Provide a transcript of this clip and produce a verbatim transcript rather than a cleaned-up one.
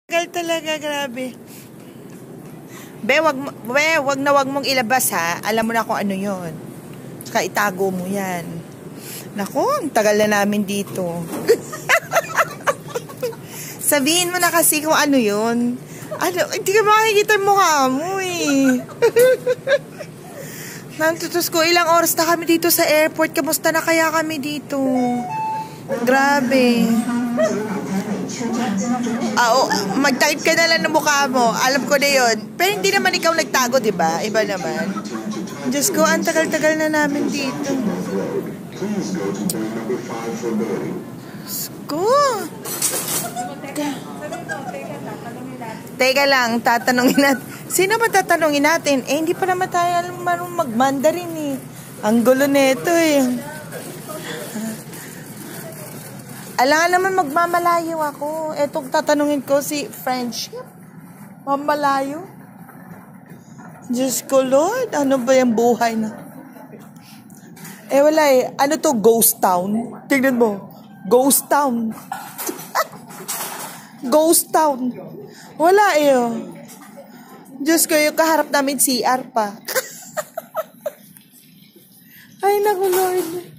Tagal talaga, grabe. Be, wag, be, wag na wag mong ilabas ha. Alam mo na kung ano yon. Saka itago mo yan. Naku, ang tagal na namin dito. Sabihin mo na kasi kung ano yon. Ano, hindi ka makikita yung mukha mo eh. Nantutos ko, ilang oras na kami dito sa airport. Kamusta na kaya kami dito? Grabe. Ah, oh, mag-type ka na lang ng mukha mo. Alam ko na yun. Pero hindi naman ikaw nagtago, di ba? Iba naman. Diyos ko, ang tagal-tagal na namin dito. Diyos ko. Teka lang, tatanungin natin. Sino ba tatanungin natin? Eh, hindi pa naman tayo marunong mag-Mandarin eh. Ang gulo nito eh. Alangan naman magmamalayo ako. Etong tatanungin ko si friendship. Mamalayo. Diyos ko, Lord. Ano ba yung buhay na? Eh, wala eh. Ano to? Ghost town? Tignan mo. Ghost town. Ghost town. Wala eh. Oh. Diyos ko, yung kaharap namin C R pa. Ay, naku, Lord.